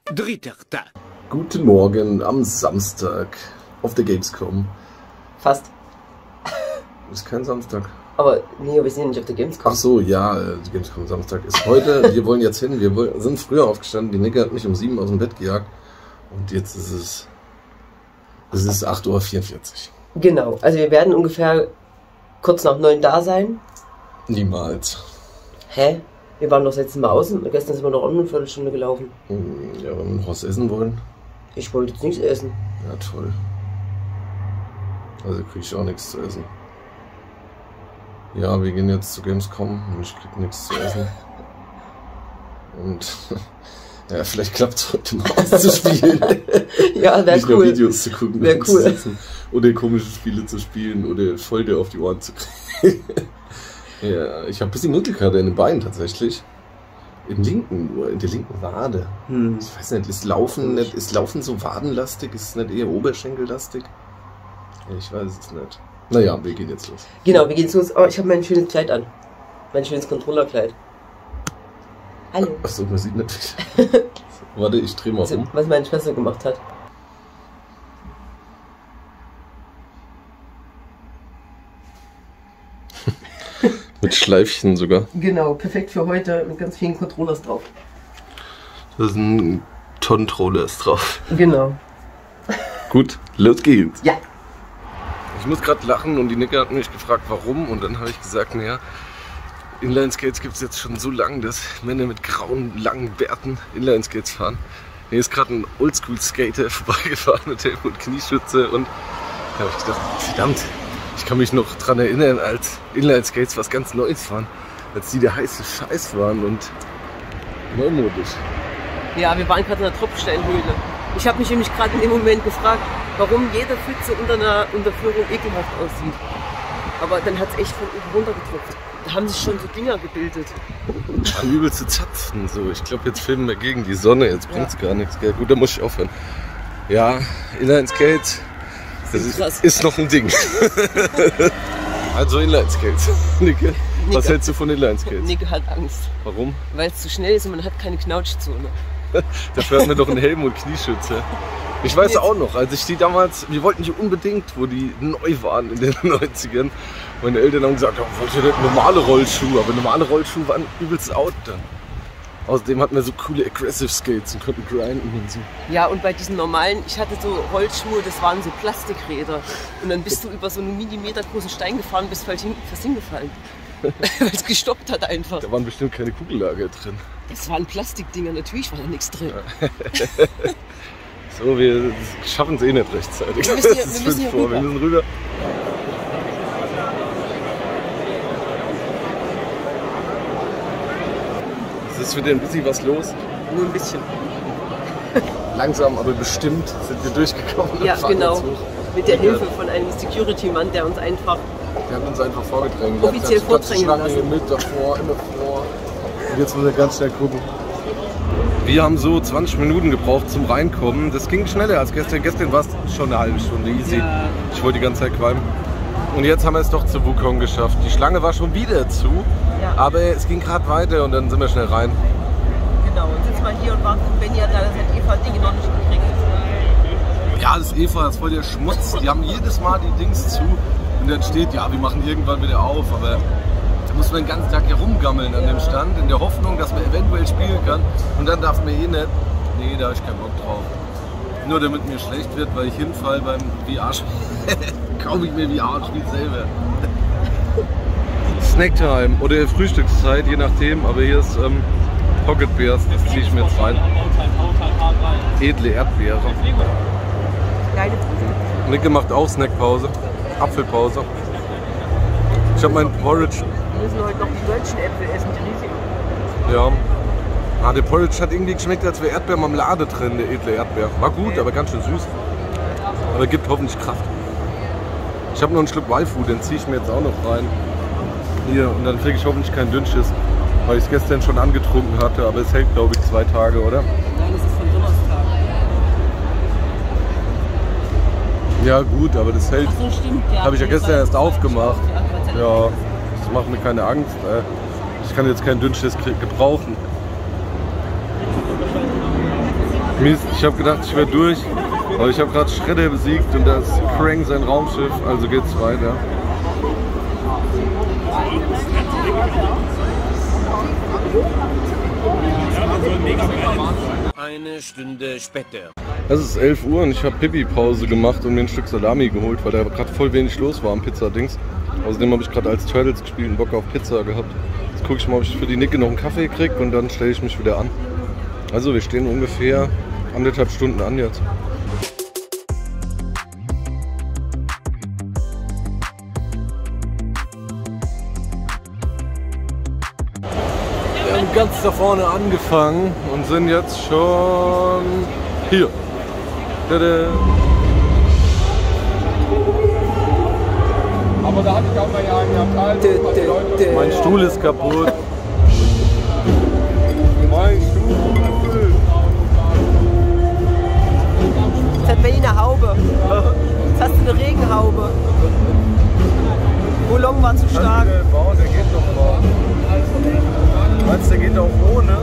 Dritter Tag. Guten Morgen am Samstag auf der Gamescom. Fast. Ist kein Samstag. Aber nee, wir sind ja nicht auf der Gamescom. Ach so, ja, die Gamescom Samstag ist heute. Wir wollen jetzt hin. Wir sind früher aufgestanden. Die Nicke hat mich um 7 aus dem Bett gejagt. Und jetzt ist es 8:44 Uhr. Genau, also wir werden ungefähr kurz nach 9 da sein. Niemals. Hä? Wir waren doch das letzte Mal außen. Gestern sind wir noch eine Viertelstunde gelaufen. Ja, wenn wir noch was essen wollen. Ich wollte jetzt nichts essen. Ja, toll. Also krieg ich auch nichts zu essen. Ja, wir gehen jetzt zu Gamescom und ich krieg nichts zu essen. Und ja, vielleicht klappt es heute mal auszuspielen. Ja, wäre Nicht nur cool. Videos zu gucken, Wäre cool. zu sitzen, oder komische Spiele zu spielen oder Folge auf die Ohren zu kriegen. Ja, ich habe ein bisschen Muskelkater in den Beinen tatsächlich. In der linken Wade. Ich weiß nicht, ist Laufen so wadenlastig? Ist es nicht eher oberschenkellastig? Ja, ich weiß es nicht. Naja, wir gehen jetzt los. Genau, wir gehen jetzt los. Oh, ich habe mein schönes Kleid an. Mein schönes Controllerkleid. Hallo. Achso, man sieht natürlich. Warte, ich drehe mal um. Was meine Schwester gemacht hat. Mit Schleifchen sogar. Genau, perfekt für heute mit ganz vielen Controllers drauf. Da sind Controllers drauf. Genau. Gut, los geht's. Ja. Ich muss gerade lachen und die Nicke hat mich gefragt, warum. Und dann habe ich gesagt, naja, Inline-Skates gibt es jetzt schon so lange, dass Männer mit grauen, langen Bärten Inline-Skates fahren. Hier ist gerade ein Oldschool-Skater vorbeigefahren mit Helm und Knieschütze. Und da habe ich gedacht, verdammt, ich kann mich noch dran erinnern, als Inline-Skates was ganz Neues waren. Als die der heiße Scheiß waren und neumodisch. Ja, wir waren gerade in der Tropfsteinhöhle. Ich habe mich nämlich gerade in dem Moment gefragt, warum jede Pfütze unter einer Unterführung ekelhaft aussieht. Aber dann hat es echt von oben runter getropft. Da haben sich schon so Dinger gebildet. Übelste Zapfen. So. Ich glaube, jetzt filmen wir gegen die Sonne. Jetzt bringt es gar nichts. Gell? Gut, da muss ich aufhören. Ja, Inline-Skates, das ist noch ein Ding. Also Inline-Skates. Nicke, was hältst du von Inline-Skates? Nicke hat Angst. Warum? Weil es zu schnell ist und man hat keine Knautschzone. Dafür hatten wir doch einen Helm und Knieschütze. Ich weiß auch noch, als ich die damals, wir wollten die unbedingt, wo die neu waren in den 90ern. Meine Eltern haben gesagt, ja, wollt ihr nicht normale Rollschuhe? Aber normale Rollschuhe waren übelst out dann. Außerdem hatten wir so coole Aggressive Skates und konnten grinden und so. Ja, und bei diesen normalen, ich hatte so Rollschuhe, das waren so Plastikräder. Und dann bist du über so einen Millimeter großen Stein gefahren, bist fast hingefallen. Weil es gestoppt hat einfach. Da waren bestimmt keine Kugellager drin. Das waren Plastikdinger, natürlich war da nichts drin. So, wir schaffen es eh nicht rechtzeitig. Wir müssen hier rüber. Wir müssen rüber. Es ist wieder ein bisschen was los. Nur ein bisschen. Langsam, aber bestimmt sind wir durchgekommen. Ja, genau. Mit der Hilfe von einem Security-Mann, der uns einfach... Der hat uns einfach vorgedrängt. Offiziell vordrängen lassen. Mit davor, immer vor. Und jetzt müssen wir ganz schnell gucken. Wir haben so 20 Minuten gebraucht zum Reinkommen. Das ging schneller als gestern. Gestern war es schon eine halbe Stunde easy. Ja. Ich wollte die ganze Zeit qualmen. Und jetzt haben wir es doch zu Wukong geschafft. Die Schlange war schon wieder zu, ja. Aber es ging gerade weiter und dann sind wir schnell rein. Genau, und sitzen wir hier und warten. Benni hat leider sein Eva-Ding noch nicht gekriegt. Ja, das Eva, das ist voll der Schmutz. Die haben jedes Mal die Dings zu und dann steht, ja, wir machen irgendwann wieder auf, aber da muss man den ganzen Tag herumgammeln an dem Stand, in der Hoffnung, dass man eventuell spielen kann und dann darf man eh nicht. Nee, da habe ich keinen Bock drauf. Nur damit mir schlecht wird, weil ich hinfall beim VR-Spiel. Kaufe ich mir VR und spiele selber. Snacktime oder Frühstückszeit, je nachdem, aber hier ist Pocket Bears, das ziehe ich mir jetzt rein. Edle Erdbeere. Nicke macht auch Snackpause, Apfelpause. Ich habe meinen Porridge. Wir müssen heute noch die deutschen Äpfel essen, die riesigen. Ja. Ah, der Porridge hat irgendwie geschmeckt, als wäre Erdbeermarmelade drin, der edle Erdbeer. War gut, aber ganz schön süß. Aber gibt hoffentlich Kraft. Ich habe noch einen Schluck Waifu, den ziehe ich mir jetzt auch noch rein. Hier, und dann kriege ich hoffentlich keinen Dünnschiss, weil ich es gestern schon angetrunken hatte, aber es hält, glaube ich, 2 Tage, oder? Nein, es ist von Donnerstag. Ja gut, aber das hält. Ach so, stimmt, ja. Habe ich ja gestern erst aufgemacht. Ja, das macht mir keine Angst. Ich kann jetzt keinen Dünnschiss gebrauchen. Mist, ich habe gedacht, ich wäre durch, aber ich habe gerade Shredder besiegt und da ist Krang sein Raumschiff, also geht's weiter. Eine Stunde später. Es ist 11 Uhr und ich habe Pipi-Pause gemacht und mir ein Stück Salami geholt, weil da gerade voll wenig los war am Pizzadings. Außerdem habe ich gerade als Turtles gespielt und Bock auf Pizza gehabt. Jetzt gucke ich mal, ob ich für die Nicke noch einen Kaffee kriege und dann stelle ich mich wieder an. Also wir stehen ungefähr 1,5 Stunden an jetzt. Wir haben ganz da vorne angefangen und sind jetzt schon hier. Tada. Aber da hatte ich auch mal ja einen Abteil. Mein Stuhl ist kaputt. Mein Stuhl. Jetzt hat Benni eine Haube. Jetzt hast du eine Regenhaube. Bouillon war zu stark. Der geht doch mal. Meinst du, der geht auch ohne?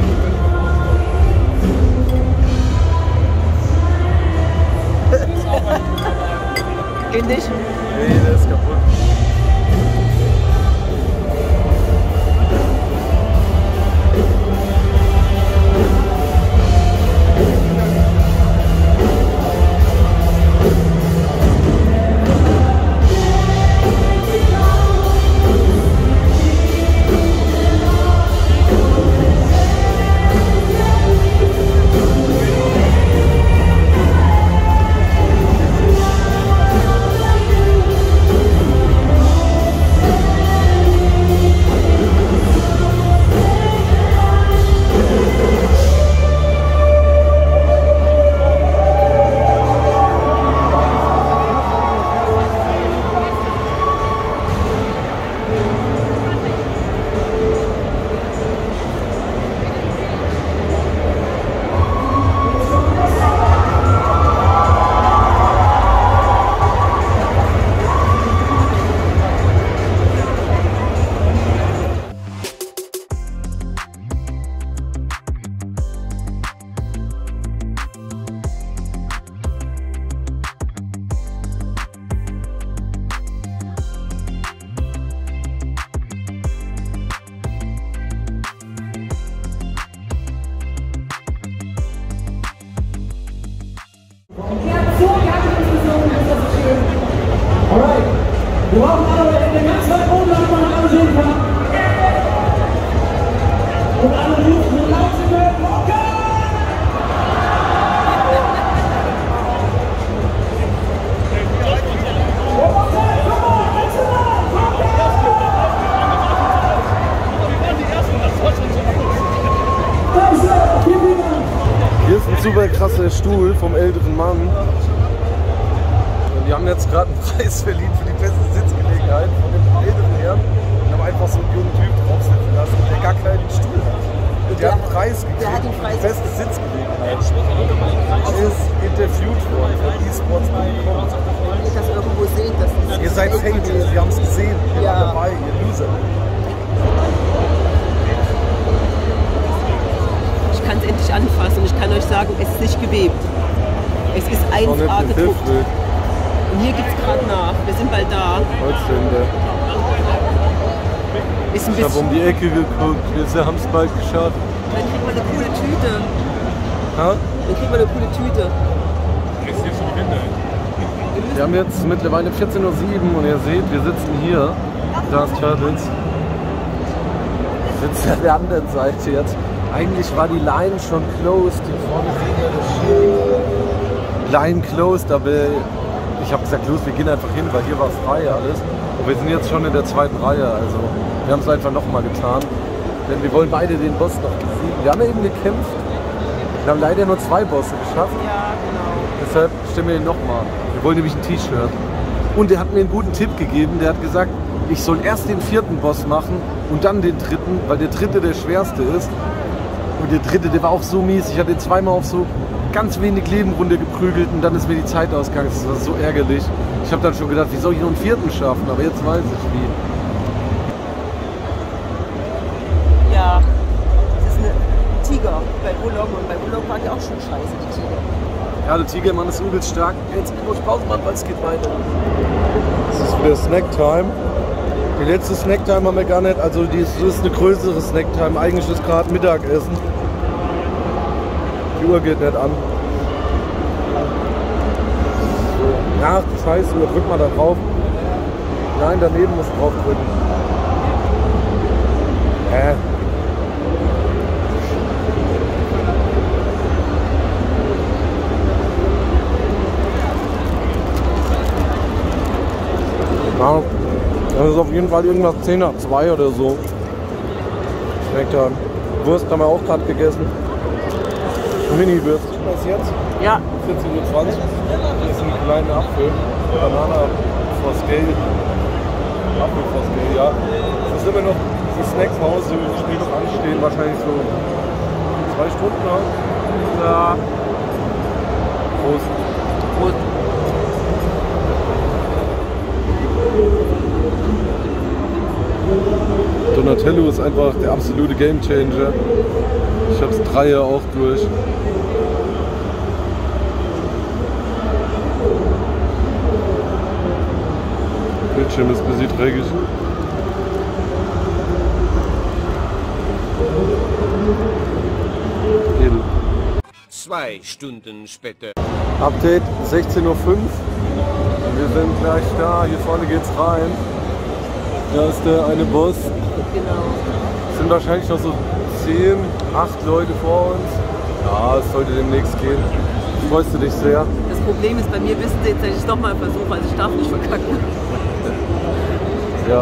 Geht nicht? Nee, der ist kaputt. Wir brauchen alle in der ganzen Welt Wohnland mal ansehen kann. Und alle rufen und laut sind wir Hier ist ein super krasser Stuhl vom älteren Mann. Wir haben jetzt gerade einen Preis verliehen für die beste Sitzgelegenheit von dem älteren Herrn und haben einfach so einen jungen Typ draufsitzen lassen, der gar keinen Stuhl hat. Und der hat einen Preis gegeben für die beste Sitzgelegenheit. Er ist interviewt worden von eSports.com. Wenn ihr das irgendwo seht, das ist... Ihr seid Hater, wir haben es gesehen, wir waren dabei, ihr Loser. Ich kann es endlich anfassen und ich kann euch sagen, es ist nicht gewebt. Es ist 1A gedruckt. Und hier gibt es gerade nach. Wir sind bald da. Holzstände. Ist ein Ich habe bisschen. um die Ecke geguckt, wir haben es bald geschafft. Dann kriegt man eine coole Tüte. Ha? Dann kriegt man eine coole Tüte. Wir haben jetzt mittlerweile 14:07 Uhr und ihr seht, wir sitzen hier. Da ist Turtles. Wir sitzen an der anderen Seite jetzt. Eigentlich war die Line schon closed. Hier vorne sehen wir das Schild. Line closed, aber ich habe gesagt, los, wir gehen einfach hin, weil hier war frei alles. Und wir sind jetzt schon in der zweiten Reihe, also wir haben es einfach nochmal getan. Denn wir wollen beide den Boss noch besiegen. Wir haben ja eben gekämpft. Wir haben leider nur 2 Bosse geschafft. Ja, genau. Deshalb stimmen wir ihn nochmal. Wir wollen nämlich ein T-Shirt. Und er hat mir einen guten Tipp gegeben. Der hat gesagt, ich soll erst den 4. Boss machen und dann den 3., weil der 3. der schwerste ist. Und der 3., der war auch so mies. Ich hatte ihn zweimal auf so ganz wenig Leben runtergeprügelt und dann ist mir die Zeit ausgegangen. Das war so ärgerlich. Ich habe dann schon gedacht, wie soll ich noch einen 4. schaffen? Aber jetzt weiß ich wie. Ja, das ist eine Tiger. Wulong und bei Wulong waren die auch schon scheiße, die Tiger. Ja, der Tigermann ist übelst stark. Jetzt muss ich Pause machen, weil es geht weiter. Das ist wieder Snacktime. Die letzte Snacktime haben wir gar nicht, also das ist eine größere Snacktime. Eigentlich ist gerade Mittagessen. Die Uhr geht nicht an. So. Ach, scheiße, drück mal da drauf. Nein, daneben musst du drauf drücken. Ja, das ist auf jeden Fall irgendwas 10 nach 2 oder so. Schmeckt ja. Wurst haben wir auch gerade gegessen. Mini-Wurst. Was jetzt? Ja. 14:20 Uhr. Hier ist ein kleiner Apfel. Banana Foscale. Apfel Foscale, ja. Es ist immer noch die Snackpause. Ich will noch anstehen. Wahrscheinlich so 2 Stunden. Ne? Ja. Prost. Prost. Donatello ist einfach der absolute Gamechanger. Ich hab's 3 Jahre auch durch. Bildschirm ist ein bisschen dreckig. Edel. 2 Stunden später. Update 16:05 Uhr. Wir sind gleich da. Hier vorne geht's rein. Da ist der eine Bus. Genau. Es sind wahrscheinlich noch so 10, 8 Leute vor uns. Ja, es sollte demnächst gehen. Freust du dich sehr? Das Problem ist, bei mir wissen sie jetzt, dass ich es nochmal versuche, also ich darf nicht verkacken. Ja.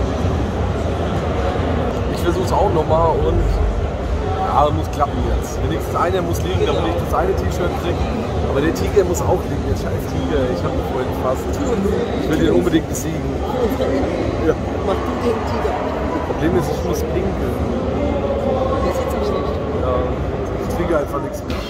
Ich versuche es auch nochmal und ja, muss klappen jetzt. Wenigstens einer muss liegen, damit ich das eine T-Shirt kriege. Aber der Tiger muss auch liegen, der scheiß Tiger. Ich habe ihn vorhin fast. Ich will ihn unbedingt besiegen. Ja. Mach du den Tiger. Problem ist, ich muss pinkeln. Der sieht mich nicht. Ja, ich kriege einfach nichts mehr.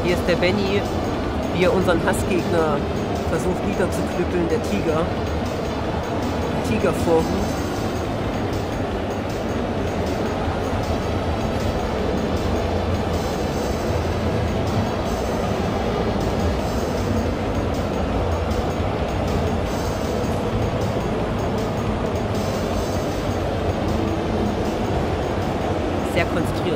Hier ist der Benny, wie er unseren Hassgegner versucht niederzuknüppeln, der Tiger. Tigervorhut. Sehr konzentriert.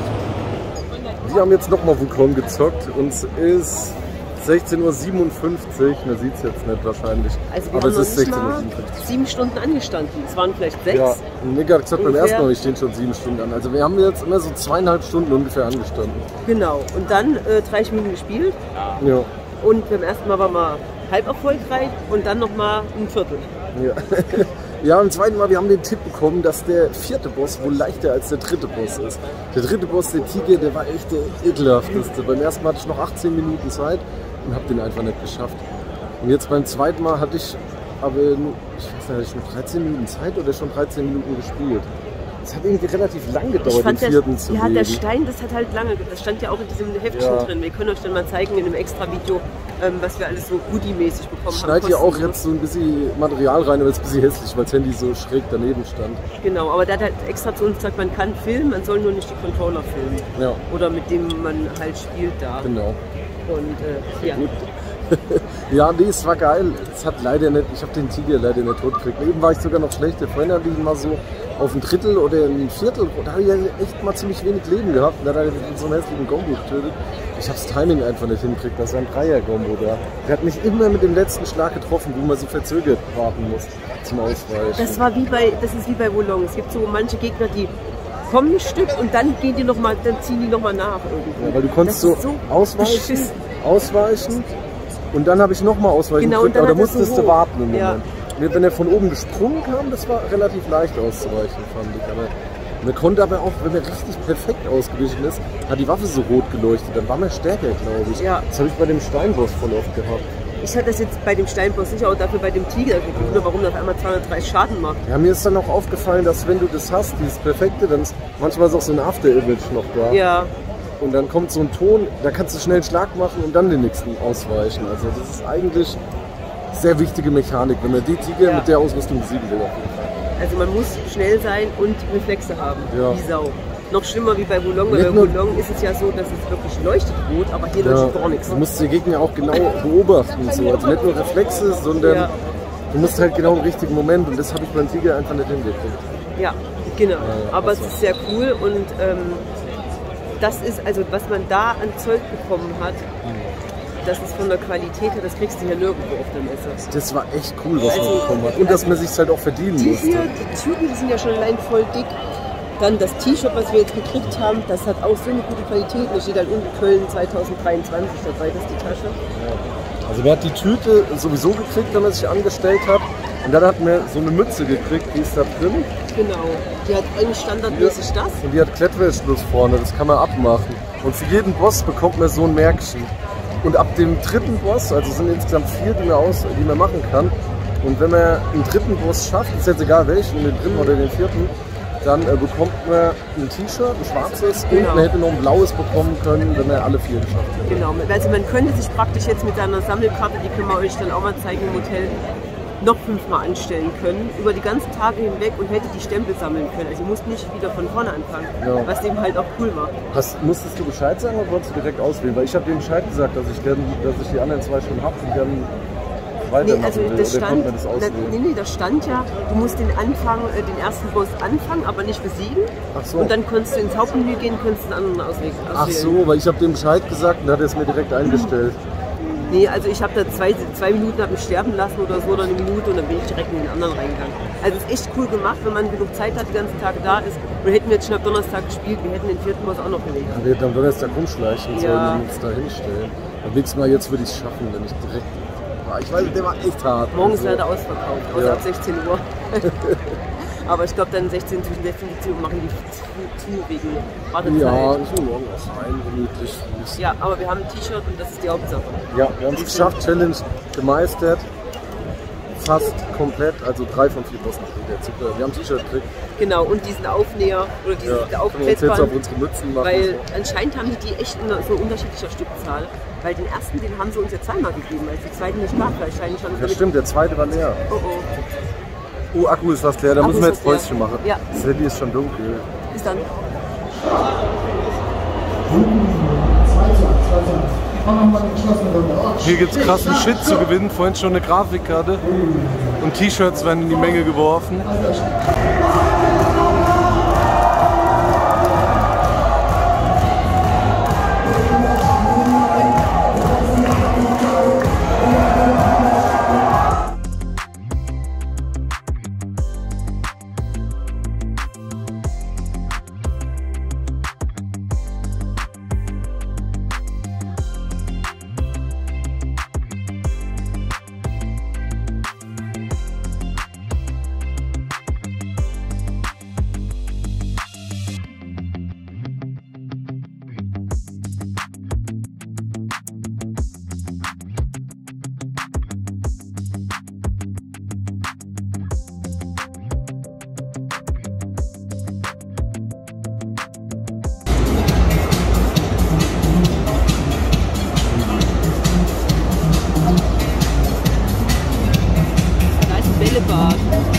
Wir haben jetzt nochmal Wukong gezockt. Uns ist 16:57 Uhr. Man sieht es jetzt nicht wahrscheinlich. Also wir aber haben es ist noch nicht 16:57 mal Uhr. 7 Stunden angestanden. Es waren vielleicht 6. Ja, Nick hat gesagt, beim Ungefähr. ersten Mal, wir stehen schon 7 Stunden an. Also wir haben jetzt immer so 2,5 Stunden ungefähr angestanden. Genau. Und dann 30 Minuten gespielt. Ja. Und beim ersten Mal waren wir halb erfolgreich und dann nochmal ein Viertel. Ja. Ja, im zweiten Mal, wir haben den Tipp bekommen, dass der 4. Boss wohl leichter als der 3. Boss ist. Der 3. Boss, der Tiger, der war echt der ekelhafteste. Beim ersten Mal hatte ich noch 18 Minuten Zeit und habe den einfach nicht geschafft. Und jetzt beim zweiten Mal hatte ich aber, ich weiß nicht, hatte ich noch 13 Minuten Zeit oder schon 13 Minuten gespielt. Es hat irgendwie relativ lang gedauert, den 4. zu ja, legen. der Stein, das hat halt lange, das stand ja auch in diesem Heftchen Ja. drin. Wir können euch dann mal zeigen in einem extra Video, was wir alles so Goodie-mäßig bekommen Ich haben. schneide hier auch kostenlos. jetzt so ein bisschen Material rein, aber es ist ein bisschen hässlich, weil das Handy so schräg daneben stand. Genau, aber der hat halt extra zu uns gesagt, man kann filmen, man soll nur nicht die Controller filmen. Ja, Oder mit dem man halt spielt da. genau. Und ja. Ja, nee, es war geil. Es hat leider nicht, ich habe den Tiger leider nicht tot gekriegt. Eben war ich sogar noch schlechter. Vorhin habe ich ihn mal so auf ein Drittel oder ein Viertel, da habe ich ja echt mal ziemlich wenig Leben gehabt. Und da hat er mit so einem hässlichen Combo getötet. Ich habe das Timing einfach nicht hingekriegt, das war ein Dreier-Combo da. Der hat mich immer mit dem letzten Schlag getroffen, wo man so verzögert warten muss zum Ausweichen. Das ist wie bei Wulong. Es gibt so manche Gegner, die kommen ein Stück und dann gehen die noch mal, dann ziehen die nochmal nach irgendwie. Ja, weil du konntest Das so, ist ausweichen, beschissen. und dann habe ich nochmal ausweichen Genau, und gedrückt, dann aber da hat er musstest so du hoch. warten im Ja. Moment. Wenn er von oben gesprungen kam, das war relativ leicht auszuweichen, fand ich. Aber man konnte aber auch, wenn er richtig perfekt ausgewichen ist, hat die Waffe so rot geleuchtet, dann war man stärker, glaube ich. Ja. Das habe ich bei dem Steinboss voll oft gehabt. Ich hatte das jetzt bei dem Steinboss nicht, aber dafür bei dem Tiger geguckt, warum das einmal 230 Schaden macht. Ja, mir ist dann auch aufgefallen, dass wenn du das hast, dieses Perfekte, dann ist manchmal ist auch so ein After-Image noch da. Ja, Und dann kommt so ein Ton, da kannst du schnell einen Schlag machen und dann den nächsten ausweichen. Also das ist eigentlich sehr wichtige Mechanik, wenn man die Tiger Ja. mit der Ausrüstung besiegen will. also man muss schnell sein und Reflexe haben, Ja. wie Sau. Noch schlimmer wie bei Wulong, weil Nicht bei nur- Wulong ist es ja so, dass es wirklich leuchtet rot, aber hier leuchtet gar nichts. Du musst die Gegner auch genau beobachten. Und so. Also nicht nur Reflexe, sondern Ja. du musst halt genau im richtigen Moment. Und das habe ich beim Tiger einfach nicht hingekriegt. Ja, genau. ja, Aber es das ist sehr cool und das ist, also was man da an Zeug bekommen hat, das ist von der Qualität her, das kriegst du hier nirgendwo auf der Messe. Das war echt cool, was man Also- bekommen hat. Und dass man sich halt auch verdienen Die musste. hier, die Tüten, die sind ja schon allein voll dick. Dann das T-Shirt, was wir jetzt gekriegt haben, das hat auch so eine gute Qualität. Da steht halt unten Köln 2023 dabei, das ist die Tasche. Also man hat die Tüte sowieso gekriegt, wenn man sich angestellt hat. Und dann hat man so eine Mütze gekriegt, die ist da drin. Genau. Die hat eigentlich standardmäßig das. Und die hat Klettverschluss vorne, das kann man abmachen. Und für jeden Boss bekommt man so ein Märkchen. Und ab dem 3. Boss, also es sind insgesamt 4, die man machen kann. Und wenn man einen 3. Boss schafft, ist jetzt egal welchen, den 3. oder den 4., dann bekommt man ein T-Shirt, ein schwarzes, Genau. und man hätte noch ein blaues bekommen können, wenn man alle 4 geschafft hätte. Genau. Also man könnte sich praktisch jetzt mit seiner Sammelkarte, die können wir euch dann auch mal zeigen im Hotel, noch 5-mal anstellen können, über die ganzen Tage hinweg und hätte die Stempel sammeln können. Also ihr musst nicht wieder von vorne anfangen, Ja. was eben halt auch cool macht. Musstest du Bescheid sagen oder wolltest du direkt auswählen? Weil ich habe dir Bescheid gesagt, dass ich die anderen 2 schon habe und dann weitermachen Nee, also will. das Oder konnte man stand, das auswählen? nee, das stand ja, du musst den ersten Boss anfangen, aber nicht besiegen. Ach so. Und dann konntest du ins Hauptmenü gehen, konntest einen anderen auswählen. Ach so, weil ich habe dem Bescheid gesagt und dann hat er es mir direkt eingestellt. Nee, also ich habe da zwei Minuten hab mich sterben lassen oder so, oder eine Minute und dann bin ich direkt in den anderen reingegangen. Also es ist echt cool gemacht, wenn man genug Zeit hat, die ganzen Tage da ist. Und hätten wir jetzt schon ab Donnerstag gespielt, wir hätten den 4. Boss auch noch gelegt. Ja, wir hätten am Donnerstag rumschleichen sollen Ja. und uns da hinstellen. Am nächsten Mal jetzt würde ich es schaffen, wenn ich direkt... Ich weiß, der war echt hart. Morgen ist Also, leider ausverkauft, außer Ja. ab 16 Uhr. Aber ich glaube dann zwischen 16 und 17 Uhr machen die zu wegen Wartezeit. Ja, ich will morgen was rein, gemütlich. Ja, aber wir haben ein T-Shirt und das ist die Hauptsache. Ja, wir haben es geschafft, Challenge gemeistert. fast komplett, also 3 von 4 Bussen steht der Zug. Wir haben ein T-Shirt gekriegt. Genau, und diesen Aufnäher oder diese Können wir uns jetzt auf Aufklettband. unsere Mützen machen. Weil anscheinend haben die echt in so unterschiedlicher Stückzahl. Weil den ersten, den haben sie uns ja zweimal gegeben, als die zweiten nicht gab. Wahrscheinlich schon. Ja stimmt, der zweite war leer. Oh oh. Oh, Akku ist fast leer, da Akku müssen wir ist jetzt leer. Päuschen machen. Ja. Das Handy ist schon dunkel. Bis dann. Hier gibt es krassen Shit zu gewinnen. Vorhin schon eine Grafikkarte. Und T-Shirts werden in die Menge geworfen. Da ist ein Bällebad.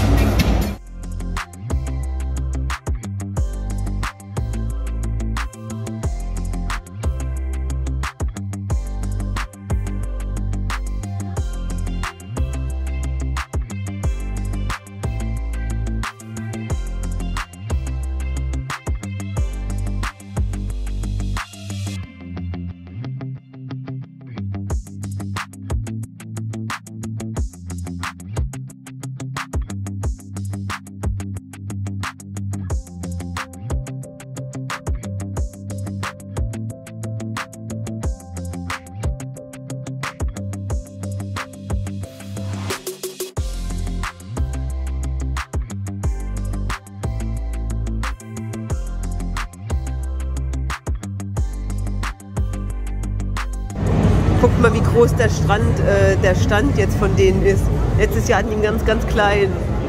Guckt mal, wie groß der Stand jetzt von denen ist. Letztes Jahr hatten die ihn ganz, ganz klein.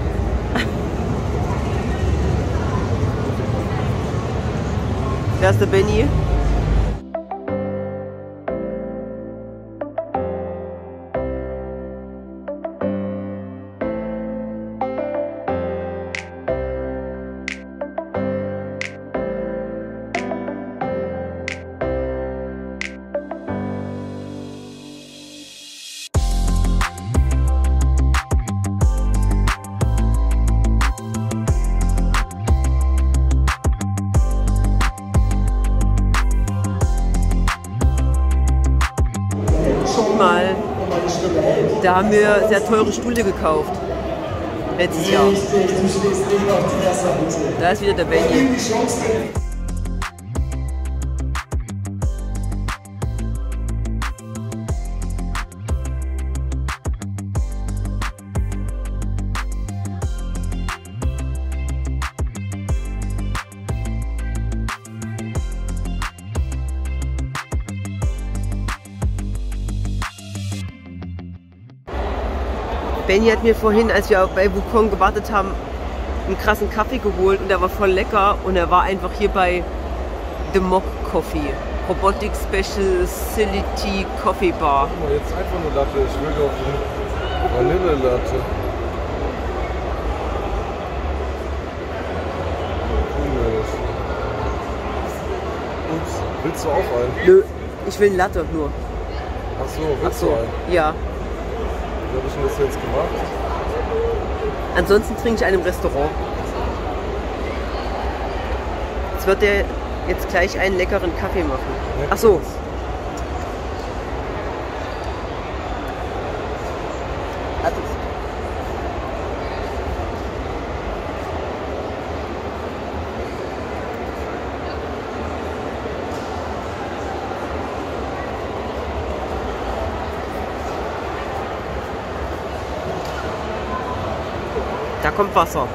Wer ist der Benny? Guck mal, da haben wir sehr teure Stühle gekauft. Letztes Jahr. Da ist wieder der Benny. Benny hat mir vorhin, als wir bei Wukong gewartet haben, einen krassen Kaffee geholt und der war voll lecker und er war einfach hier bei The Mock Coffee. Robotic Specialty Coffee Bar. Guck mal, jetzt einfach eine Latte. Ich will doch eine Vanille-Latte. Ups, willst du auch einen? Nö, ich will eine Latte nur. Ach so, willst du einen? Ja. Wie habe ich denn das jetzt gemacht? Ansonsten trinke ich einen im Restaurant. Jetzt wird der jetzt gleich einen leckeren Kaffee machen. Ach so. Da kommt Wasser.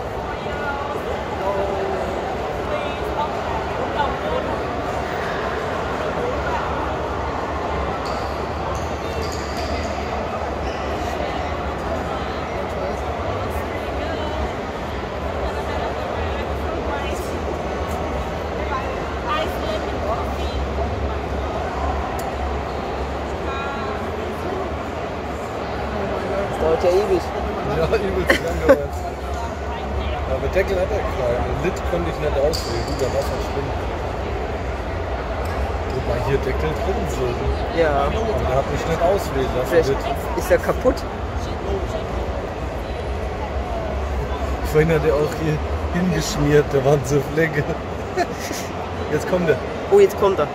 Deckel hat er klein. Lit konnte ich nicht auswählen. Gut, dann war es halt schlimm. Wobei hier Deckel drin sind. Ja. Aber der hat mich nicht auswählen lassen. Vielleicht Lit. ist er kaputt. Vorhin hat er auch hier hingeschmiert, da waren so Flecke. Jetzt kommt er. Oh, jetzt kommt er.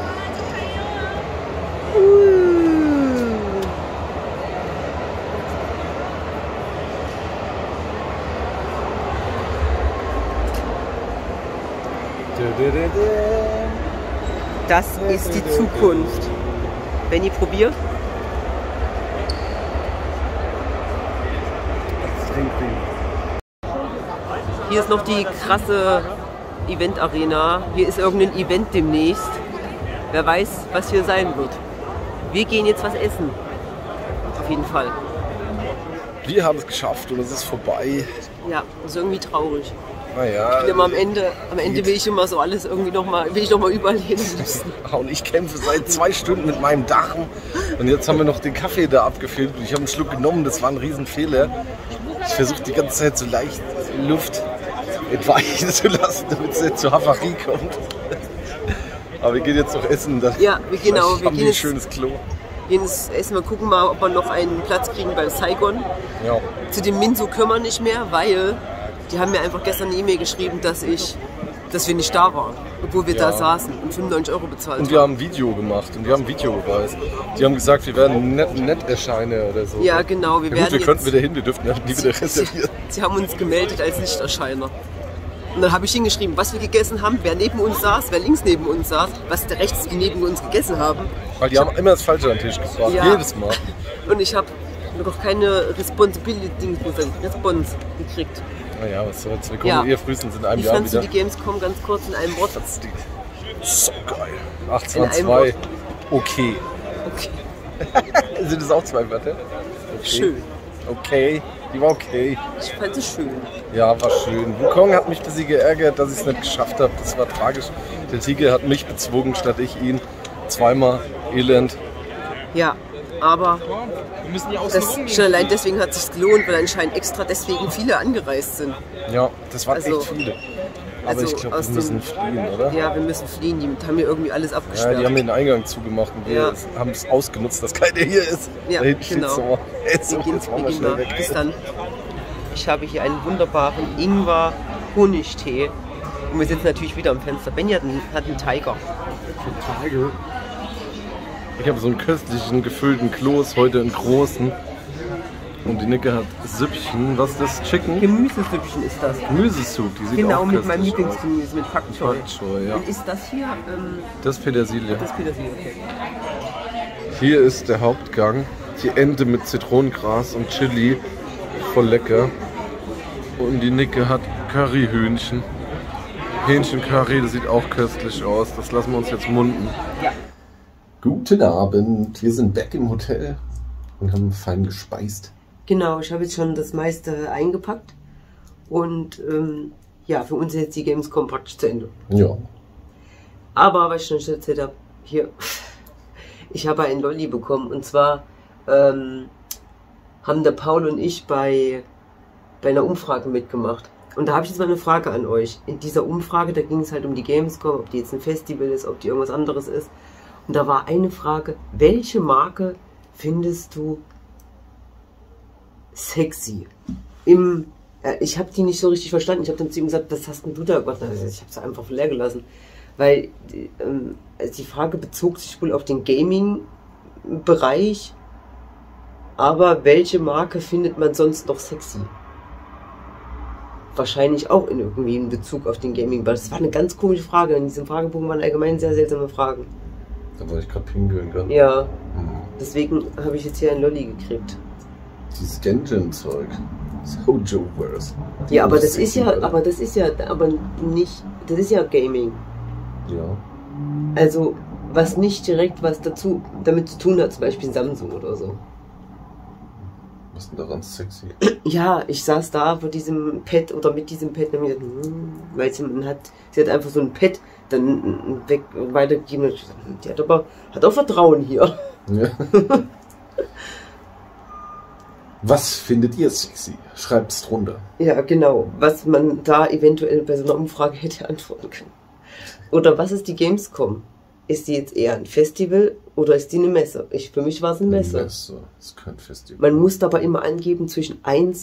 Das ist die Zukunft. Benni, probier. Hier ist noch die krasse Event-Arena. Hier ist irgendein Event demnächst. Wer weiß, was hier sein wird. Wir gehen jetzt was essen. Auf jeden Fall. Wir haben es geschafft und es ist vorbei. Ja, das ist irgendwie traurig. Naja. Immer am Ende will ich immer so alles irgendwie nochmal überleben müssen. Und ich kämpfe seit 2 Stunden mit meinem Darm. Und jetzt haben wir noch den Kaffee da abgefüllt. Ich habe einen Schluck genommen, das war ein Riesenfehler. Ich versuche die ganze Zeit so leicht Luft entweichen zu lassen, damit es nicht zur Havarie kommt. Aber wir gehen jetzt noch essen. Ja, genau. Wir haben gehen ein jetzt schönes Klo. Gehen jetzt essen. Wir gucken mal, ob wir noch einen Platz kriegen bei Saigon. Ja. Zu dem Minso können wir nicht mehr, weil die haben mir einfach gestern eine E-Mail geschrieben, dass wir nicht da waren, obwohl wir da saßen und 95 € bezahlt haben. Und wir haben ein Video gemacht und wir haben Videobeweis. Die haben gesagt, wir werden nett erscheinen oder so. Ja, genau. Wir könnten wieder hin, wir dürften ja nie wieder reservieren. Sie haben uns gemeldet als Nichterscheiner. Und dann habe ich hingeschrieben, was wir gegessen haben, wer neben uns saß, wer links neben uns saß, was der rechts die neben uns gegessen haben. Weil die haben immer das Falsche an den Tisch gebracht, jedes Mal. Und ich habe noch keine Response gekriegt. Naja, was soll's. Wir kommen eher frühestens in einem Jahr wieder. Wie fandst du die Gamescom ganz kurz in einem Wort? So geil. 18.2. Okay. Sind das auch 2 Wörter? Okay. Schön. Okay. Die war okay. Ich fand sie schön. Ja, war schön. Wukong hat mich ein bisschen geärgert, dass ich es nicht geschafft habe. Das war tragisch. Der Tiger hat mich bezwungen, statt ich ihn. 2-mal Elend. Ja, aber schon allein deswegen hat es sich gelohnt, weil anscheinend extra deswegen viele angereist sind. Ja, das waren echt viele. Aber ich glaube, wir müssen fliehen, oder? Ja, wir müssen fliehen. Die haben hier irgendwie alles abgesperrt. Ja, die haben den Eingang zugemacht und wir haben es ausgenutzt, dass keiner hier ist. Ja, da hinten genau. steht so. Bis dann. Ich habe hier einen wunderbaren Ingwer-Honigtee. Und wir sitzen natürlich wieder am Fenster. Benni hat einen Tiger. Ich habe so einen köstlichen, gefüllten Kloß, heute einen großen. Und die Nicke hat Süppchen. Was ist das? Chicken? Gemüsesüppchen ist das. Gemüsesoup, die sieht genau, auch mit meinem köstlich Lieblingsgemüse, mit Pak Choi. Pak Choi, ja. Und ist das hier? Das ist Petersilie. Das ist Petersilie, okay. Hier ist der Hauptgang. Die Ente mit Zitronengras und Chili. Voll lecker. Und die Nicke hat Curryhühnchen. Hähnchencurry, das sieht auch köstlich aus. Das lassen wir uns jetzt munden. Ja. Guten Abend. Wir sind back im Hotel und haben fein gespeist. Genau, ich habe jetzt schon das meiste eingepackt. Und ja, für uns ist jetzt die Gamescom praktisch zu Ende. Ja. Aber, was ich schon erzählt habe, hier, ich habe einen Lolli bekommen. Und zwar haben der Paul und ich bei einer Umfrage mitgemacht. Und da habe ich jetzt mal eine Frage an euch. In dieser Umfrage, da ging es halt um die Gamescom, ob die jetzt ein Festival ist, ob die irgendwas anderes ist. Und da war eine Frage, welche Marke findest du sexy? Ich habe die nicht so richtig verstanden. Ich habe dann zu ihm gesagt, was hast denn du da gemacht? Ich habe es einfach leer gelassen. Weil die Frage bezog sich wohl auf den Gaming-Bereich. Aber welche Marke findet man sonst noch sexy? Wahrscheinlich auch irgendwie in Bezug auf den Gaming-Bereich. Das war eine ganz komische Frage. In diesem Fragebogen waren allgemein sehr seltsame Fragen. Da wollte ich gerade pinkeln können. Ja. Deswegen habe ich jetzt hier ein Lolli gekriegt. Dieses Genshin-Zeug. Sojoverse. Ja, aber das ist ja Gaming. Ja. Also, was nicht direkt was damit zu tun hat, zum Beispiel Samsung oder so. Was ist denn daran sexy? Ja, ich saß da vor diesem Pad oder mit diesem Pad und hab mir gedacht, weil sie hat einfach so ein Pad dann weitergegeben und gesagt, die hat auch Vertrauen hier. Ja. Was findet ihr sexy? Schreibt's drunter. Ja, genau. Was man da eventuell bei so einer Umfrage hätte antworten können. Oder was ist die Gamescom? Ist die jetzt eher ein Festival oder ist die eine Messe? Für mich war es eine Messe. Eine Messe, das ist kein Festival. Man muss aber immer angeben zwischen 1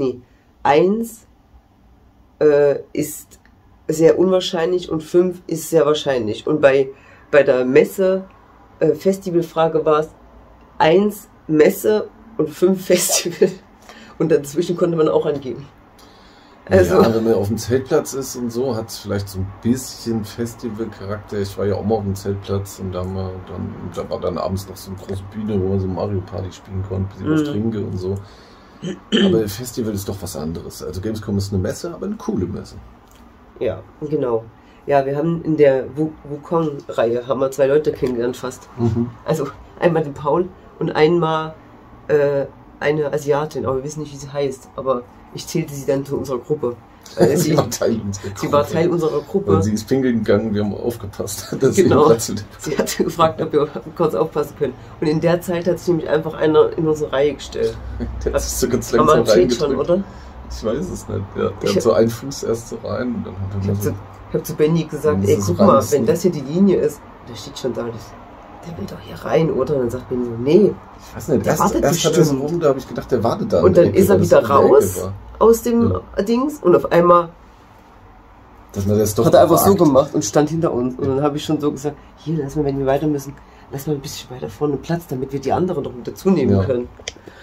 ist sehr unwahrscheinlich und 5 ist sehr wahrscheinlich. Und bei der Messe, Festivalfrage war es 1 Messe und 5 Festival. Und dazwischen konnte man auch angeben. Also, ja, wenn man auf dem Zeltplatz ist und so, hat es vielleicht so ein bisschen Festival-Charakter. Ich war ja auch mal auf dem Zeltplatz und da war dann abends noch so eine große Bühne, wo man so Mario Party spielen konnte, ein bisschen was trinke und so. Aber Festival ist doch was anderes. Also Gamescom ist eine Messe, aber eine coole Messe. ja, genau. Ja, wir haben in der Wukong-Reihe haben wir 2 Leute kennengelernt fast. Also einmal den Paul und einmal eine Asiatin, aber wir wissen nicht, wie sie heißt. Aber ich zählte sie dann zu unserer Gruppe. Sie war Teil unserer Gruppe. Sie war Teil unserer Gruppe. Und sie ist pinkeln gegangen, wir haben aufgepasst. Dass Genau. Sie Sie hat gefragt, ob wir kurz aufpassen können. Und in der Zeit hat sich nämlich einfach einer in unsere Reihe gestellt. der ist so ganz Aber langsam man steht schon, reingedrückt. oder? Ich weiß es nicht. Ja, der hat so einen Fuß erst so rein und dann hat er so... Ich habe zu Benny gesagt, Wenn ey, sie so guck mal, ranziehen. wenn das hier die Linie ist, der steht schon da, der will doch hier rein, oder? Und dann sagt Benny so, nee. Ich weiß nicht, Der wartet erst hat er so bestimmt. rum, da habe ich gedacht, der wartet da. Und in der dann Ecke, ist er weil das wieder in der Ecke raus war. aus dem Dings und auf einmal Dass man das doch hat er einfach so gewagt. gemacht und stand hinter uns. Und dann habe ich schon so gesagt, hier, lass mal, wenn wir weiter müssen, lass mal ein bisschen weiter vorne Platz, damit wir die anderen noch mit dazu nehmen Ja. können.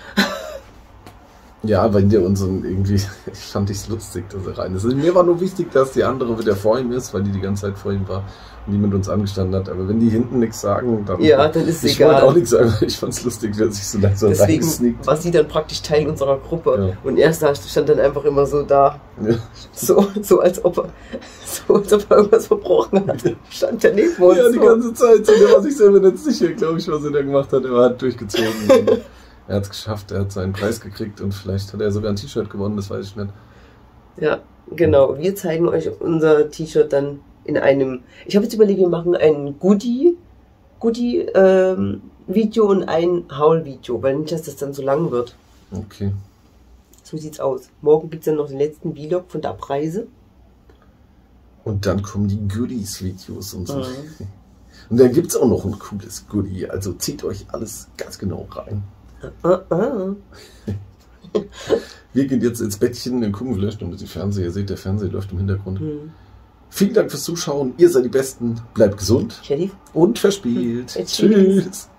Ja, weil der uns irgendwie, fand ich es lustig, dass er rein ist. Also mir war nur wichtig, dass die andere wieder vor ihm ist, weil die ganze Zeit vor ihm war und die mit uns angestanden hat. Aber wenn die hinten nichts sagen, dann... Ja, dann ist es ich egal. wollte auch nichts sagen, weil ich fand es lustig, wer sich so langsam Deswegen reinsneakt. war sie dann praktisch Teil unserer Gruppe. Ja. Und er stand dann einfach immer so da, Ja. so als ob er irgendwas verbrochen hat. Stand der neben uns. Ja, die so. ganze Zeit. So, der war sich selber nicht sicher, glaube ich, was er da gemacht hat. Er hat durchgezogen. Er hat es geschafft, er hat seinen Preis gekriegt und vielleicht hat er sogar ein T-Shirt gewonnen, das weiß ich nicht. Ja, genau. Wir zeigen euch unser T-Shirt dann in einem... Ich habe jetzt überlegt, wir machen ein Goodie-Video und ein Haul-Video, weil nicht, dass das dann so lang wird. Okay. So sieht's aus. Morgen gibt's dann noch den letzten Vlog von der Abreise. Und dann kommen die Goodies-Videos und so. Und dann gibt es auch noch ein cooles Goodie. Also zieht euch alles ganz genau rein. Wir gehen jetzt ins Bettchen, dann gucken vielleicht noch mit dem Fernseher. Ihr seht, der Fernseher läuft im Hintergrund. Vielen Dank fürs Zuschauen. Ihr seid die Besten. Bleibt gesund Sheriff? und verspielt. Tschüss. Tschüss.